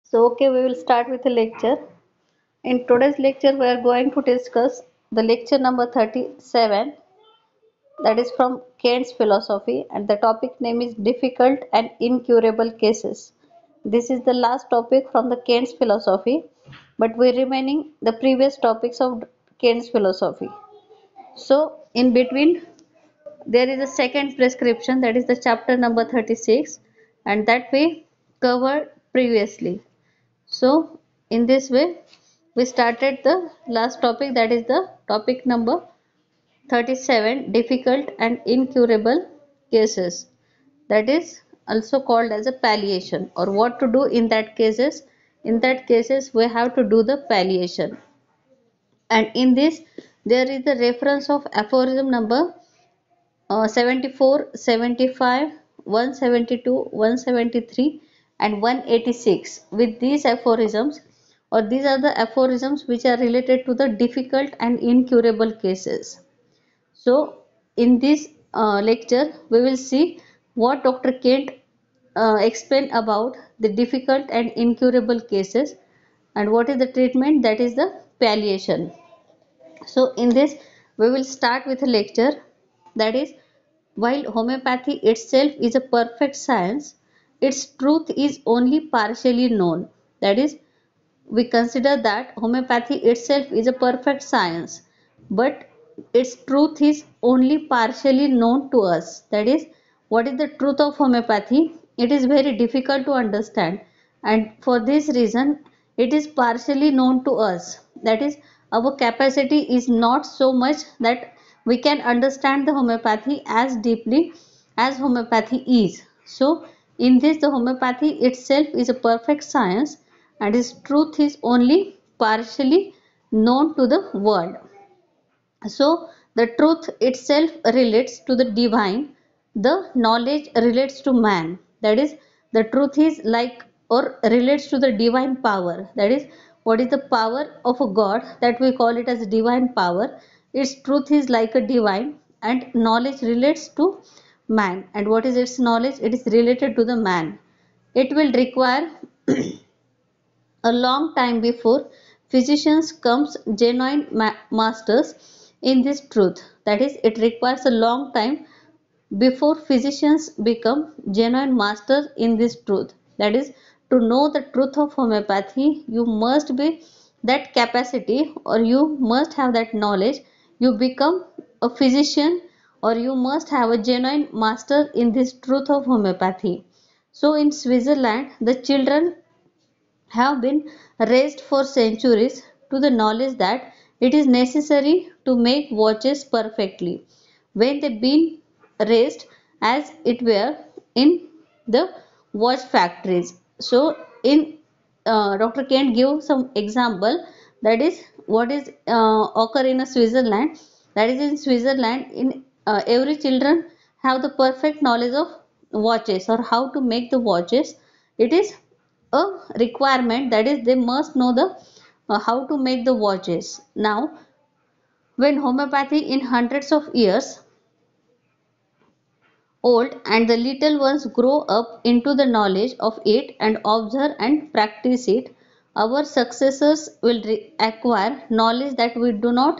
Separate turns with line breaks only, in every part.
So, okay, we will start with the lecture. In today's lecture, we are going to discuss the lecture number 37, that is from Kant's philosophy, and the topic name is difficult and incurable cases. This is the last topic from the Kant's philosophy, but we remaining the previous topics of Kant's philosophy. So, in between, there is a second prescription, that is the chapter number 36, and that we covered previously. So, in this way, we started the last topic, that is the topic number 37, difficult and incurable cases. That is also called as a palliation, or what to do in that cases. In that cases, we have to do the palliation. And in this, there is the reference of aphorism number 74, 75, 172, 173 and 186. With these aphorisms, or these are the aphorisms which are related to the difficult and incurable cases. So in this lecture we will see what Dr. Kent explained about the difficult and incurable cases, and what is the treatment, that is the palliation. So in this we will start with a lecture, that is, while homeopathy itself is a perfect science, its truth is only partially known. That is, we consider that homeopathy itself is a perfect science, but its truth is only partially known to us. That is, what is the truth of homeopathy? It is very difficult to understand, and for this reason, it is partially known to us. That is, our capacity is not so much that we can understand the homeopathy as deeply as homeopathy is. So, in this, the homeopathy itself is a perfect science, and its truth is only partially known to the world. So, the truth itself relates to the divine, the knowledge relates to man. That is, the truth is like or relates to the divine power. That is, what is the power of a God, that we call it as divine power. Its truth is like a divine, and knowledge relates to man. And what is its knowledge? It is related to the man. It will require a long time before physicians comes genuine masters in this truth. That is, it requires a long time before physicians become genuine masters in this truth. That is, to know the truth of homeopathy, you must be that capacity, or you must have that knowledge. You become a physician, or you must have a genuine master in this truth of homeopathy. So in Switzerland, the children have been raised for centuries to the knowledge that it is necessary to make watches perfectly, when they been raised as it were in the watch factories. So in Dr. Kent give some example, that is what is occur in a Switzerland. That is, in Switzerland, in every children have the perfect knowledge of watches, or how to make the watches. It is a requirement, that is, they must know the how to make the watches. Now, when homeopathy in hundreds of years old, and the little ones grow up into the knowledge of it and observe and practice it, our successors will acquire knowledge that we do not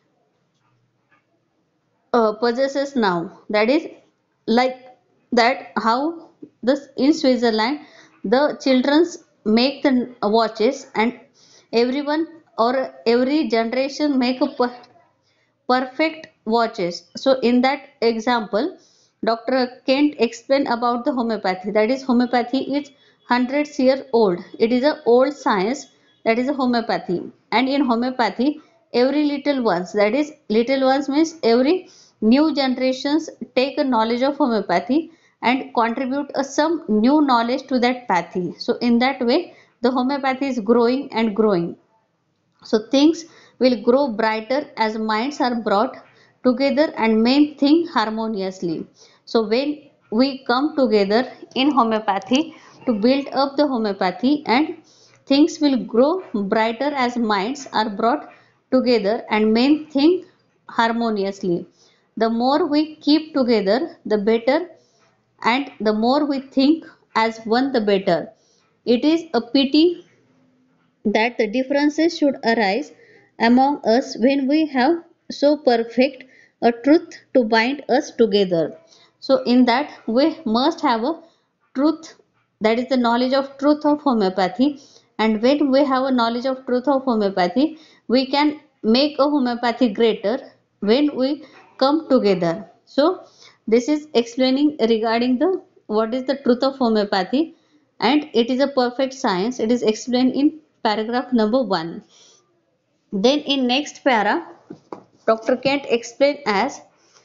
possesses now. That is, like that how this in Switzerland the childrens make the watches, and everyone or every generation make a perfect watches. So in that example, Dr. Kent explained about the homeopathy. That is, homeopathy is hundreds year old. It is a old science, that is a homeopathy. And in homeopathy, every little ones, that is little ones means every new generations take a knowledge of homeopathy and contribute some new knowledge to that pathy. So in that way, the homeopathy is growing and growing. So things will grow brighter as minds are brought together and men think harmoniously. So when we come together in homeopathy to build up the homeopathy, and things will grow brighter as minds are brought together and men think harmoniously. The more we keep together, the better, and the more we think as one, the better. It is a pity that the differences should arise among us when we have so perfect a truth to bind us together. So, in that, we must have a truth, that is the knowledge of truth of homeopathy. And when we have a knowledge of truth of homeopathy, we can make a homeopathy greater when we come together. So, this is explaining regarding the what is the truth of homeopathy, and it is a perfect science. It is explained in paragraph number 1. Then in next para, Dr. Kent explain as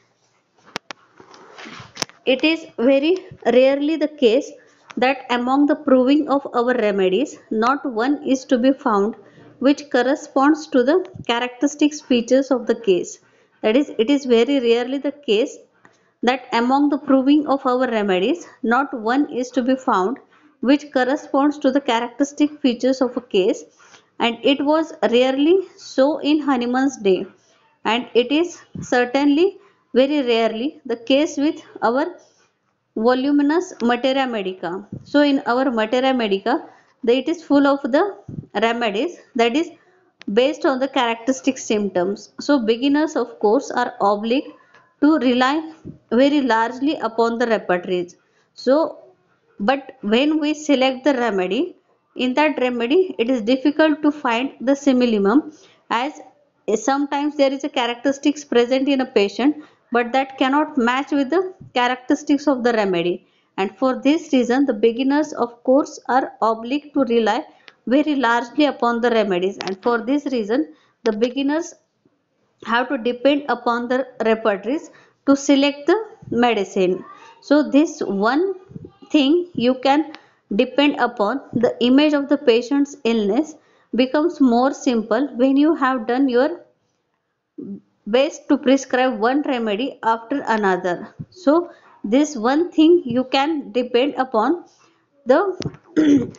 it is very rarely the case that among the proving of our remedies, not one is to be found which corresponds to the characteristic features of the case. That is, it is very rarely the case that among the proving of our remedies, not one is to be found which corresponds to the characteristic features of a case, and it was rarely so in Hahnemann's day, and it is certainly very rarely the case with our voluminous materia medica. So in our materia medica, it is full of the remedies that is based on the characteristic symptoms. So beginners of course are obliged to rely very largely upon the repertories. So but when we select the remedy, in that remedy it is difficult to find the simillimum, as sometimes there is a characteristics present in a patient but that cannot match with the characteristics of the remedy, and for this reason the beginners of course are obliged to rely very largely upon the remedies, and for this reason the beginners have to depend upon the repertories to select the medicine. So this one thing you can depend upon, the image of the patient's illness becomes more simple when you have done your best to prescribe one remedy after another. So this one thing you can depend upon, the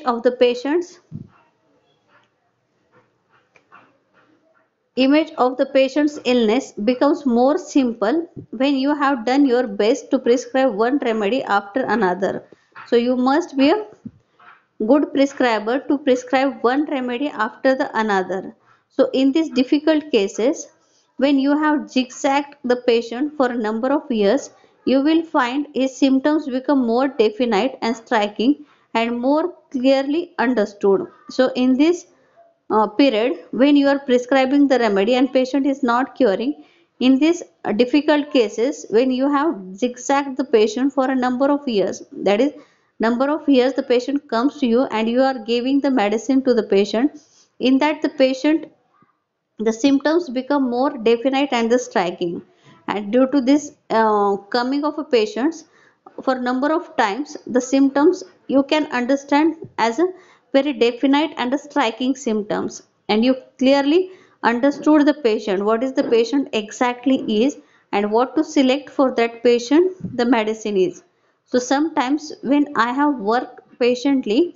image of the patient's illness becomes more simple when you have done your best to prescribe one remedy after another. So you must be a good prescriber to prescribe one remedy after the another. So in these difficult cases, when you have zigzagged the patient for a number of years, you will find his symptoms become more definite and striking and more clearly understood. So in this period when you are prescribing the remedy and patient is not curing, in these difficult cases when you have zigzagged the patient for a number of years, that is number of years the patient comes to you and you are giving the medicine to the patient, in that the patient, the symptoms become more definite and the striking, and due to this coming of a patients for number of times, the symptoms you can understand as a very definite and a striking symptoms, and you clearly understood the patient, what is the patient exactly is, and what to select for that patient the medicine is. So sometimes when I have worked patiently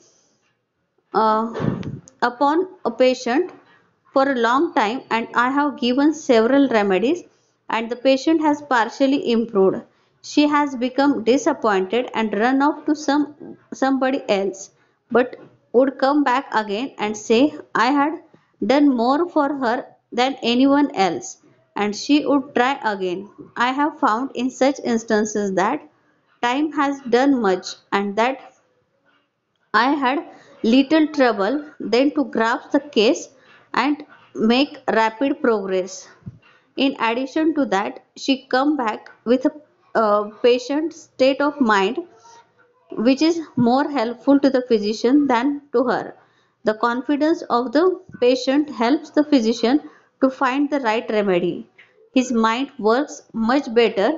uh, upon a patient for a long time and I have given several remedies and the patient has partially improved. She has become disappointed and run off to somebody else, but would come back again and say I had done more for her than anyone else, and she would try again. I have found in such instances that time has done much and that I had little trouble then to grasp the case and make rapid progress. In addition to that, she come back with a patient state of mind which is more helpful to the physician than to her. The confidence of the patient helps the physician to find the right remedy. His mind works much better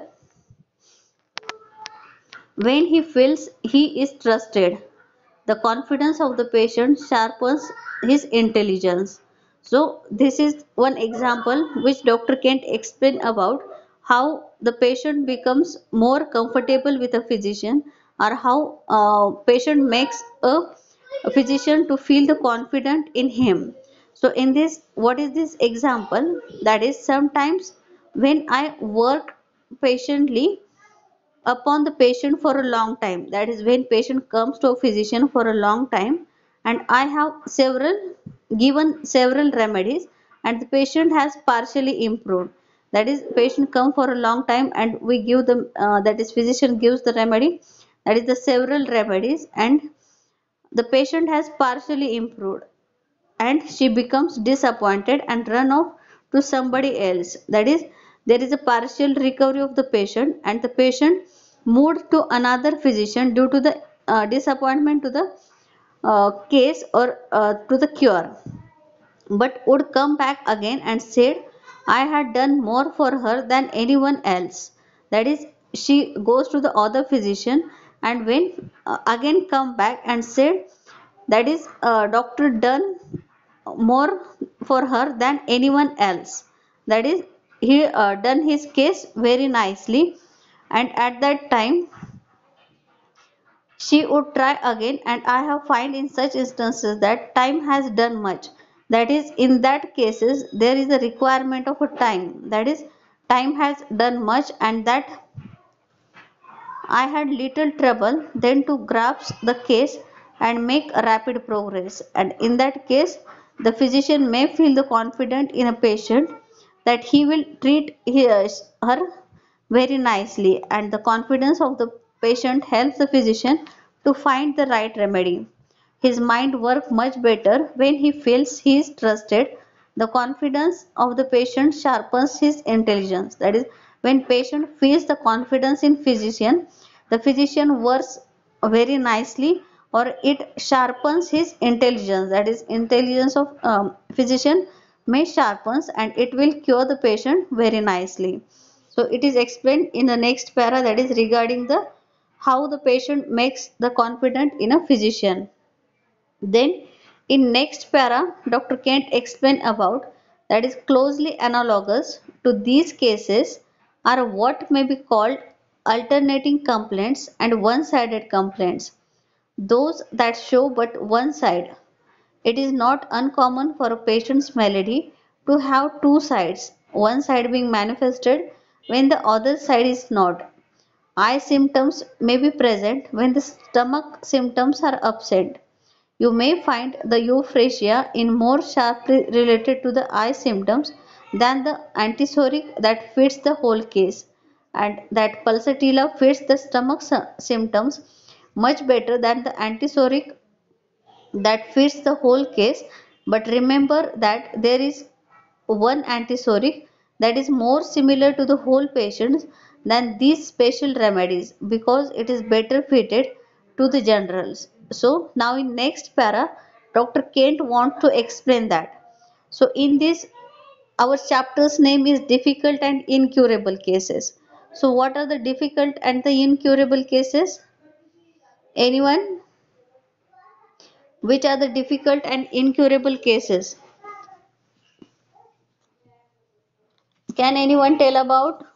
when he feels he is trusted. The confidence of the patient sharpens his intelligence. So, this is one example which Dr. Kent explained about how the patient becomes more comfortable with a physician, or how patient makes a physician to feel the confident in him. So, in this, what is this example? That is sometimes when I work patiently upon the patient for a long time. That is when patient comes to a physician for a long time and I have given several remedies and the patient has partially improved. That is patient come for a long time and we give them that is physician gives the remedy, that is the several remedies, and the patient has partially improved and she becomes disappointed and run off to somebody else. That is, there is a partial recovery of the patient and the patient moved to another physician due to the disappointment to the case or to the cure, but would come back again and said, I had done more for her than anyone else. That is, she goes to the other physician and when again come back and said, that is, doctor done more for her than anyone else. That is, he done his case very nicely, and at that time she would try again, and I have find in such instances that time has done much. That is, in that cases there is a requirement of a time. That is, time has done much, and that I had little trouble then to grasp the case and make rapid progress. And in that case, the physician may feel the confident in a patient that he will treat her very nicely, and the confidence of the patient helps the physician to find the right remedy. His mind works much better when he feels he is trusted. The confidence of the patient sharpens his intelligence. That is, when patient feels the confidence in physician, the physician works very nicely or it sharpens his intelligence. That is, intelligence of physician may sharpens and it will cure the patient very nicely. So it is explained in the next para, that is regarding the how the patient makes the confident in a physician. Then in next para, Dr. Kent explain about that is closely analogous to these cases are what may be called alternating complaints and one-sided complaints. Those that show but one side. It is not uncommon for a patient's malady to have two sides, one side being manifested when the other side is not. Eye symptoms may be present when the stomach symptoms are absent. You may find the euphrasia in more sharply related to the eye symptoms than the antipsoric that fits the whole case, and that pulsatilla fits the stomach symptoms much better than the antipsoric that fits the whole case. But remember that there is one antipsoric that is more similar to the whole patient than these special remedies because it is better fitted to the generals. So now in next para, Dr. Kent wants to explain that. So in this, our chapter's name is difficult and incurable cases. So what are the difficult and the incurable cases? Anyone? Which are the difficult and incurable cases? Can anyone tell about?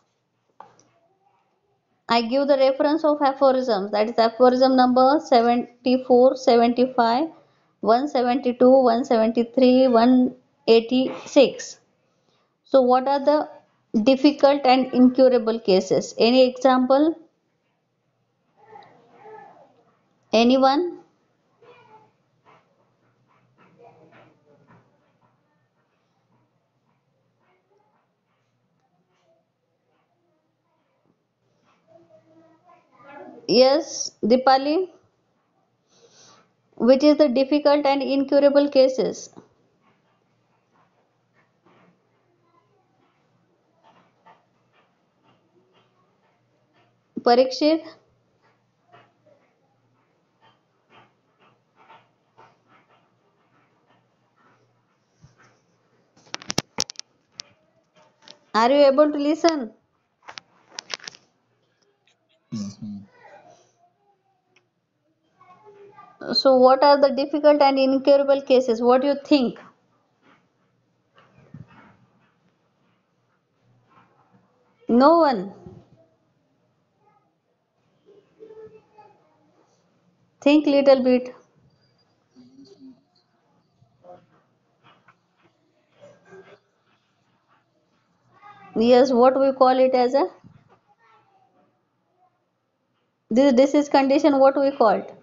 I give the reference of aphorisms, that is aphorism number 74, 75, 172, 173, 186. So what are the difficult and incurable cases? Any example? Anyone? Yes, Dipali. Which is the difficult and incurable cases? Parikshit, are you able to listen?
Mhm.
So what are the difficult and incurable cases? What do you think? No one. Think little bit. Yes, what we call it as a This disease condition what we called?